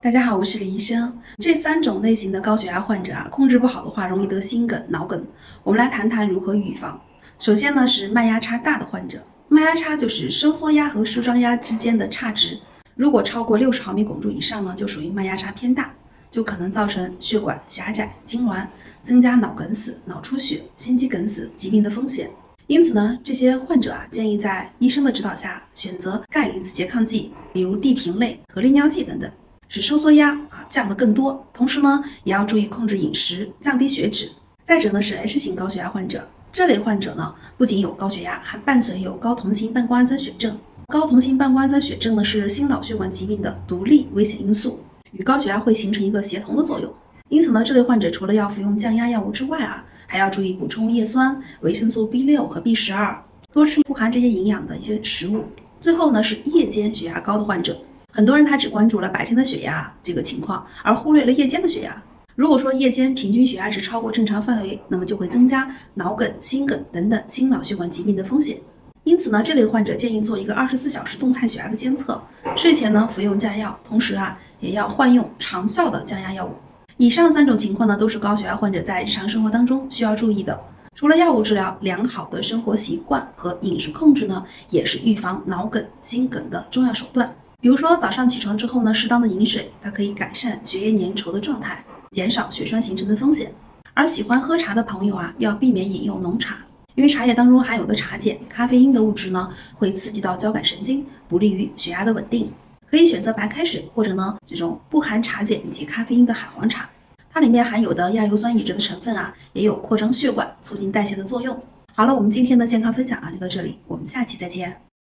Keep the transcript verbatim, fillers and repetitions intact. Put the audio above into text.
大家好，我是李医生。这三种类型的高血压患者啊，控制不好的话，容易得心梗、脑梗。我们来谈谈如何预防。首先呢，是脉压差大的患者。脉压差就是收缩压和舒张压之间的差值，如果超过六十毫米汞柱以上呢，就属于脉压差偏大，就可能造成血管狭窄、痉挛，增加脑梗死、脑出血、心肌梗死疾病的风险。因此呢，这些患者啊，建议在医生的指导下选择钙离子拮抗剂，比如地平类和利尿剂等等。使收缩压啊降得更多，同时呢也要注意控制饮食，降低血脂。再者呢是 H 型高血压患者，这类患者呢不仅有高血压，还伴随有高同型半胱氨酸血症。高同型半胱氨酸血症呢是心脑血管疾病的独立危险因素，与高血压会形成一个协同的作用。因此呢，这类患者除了要服用降压药物之外啊，还要注意补充叶酸、维生素 B 六 和 B 十二，多吃富含这些营养的一些食物。最后呢是夜间血压高的患者。很多人他只关注了白天的血压这个情况，而忽略了夜间的血压。如果说夜间平均血压值超过正常范围，那么就会增加脑梗、心梗等等心脑血管疾病的风险。因此呢，这类患者建议做一个二十四小时动态血压的监测，睡前呢服用降药，同时啊也要换用长效的降压药物。以上三种情况呢，都是高血压患者在日常生活当中需要注意的。除了药物治疗，良好的生活习惯和饮食控制呢，也是预防脑梗、心梗的重要手段。比如说早上起床之后呢，适当的饮水，它可以改善血液粘稠的状态，减少血栓形成的风险。而喜欢喝茶的朋友啊，要避免饮用浓茶，因为茶叶当中含有的茶碱、咖啡因的物质呢，会刺激到交感神经，不利于血压的稳定。可以选择白开水，或者呢这种不含茶碱以及咖啡因的海黄茶，它里面含有的亚油酸乙酯的成分啊，也有扩张血管、促进代谢的作用。好了，我们今天的健康分享啊就到这里，我们下期再见。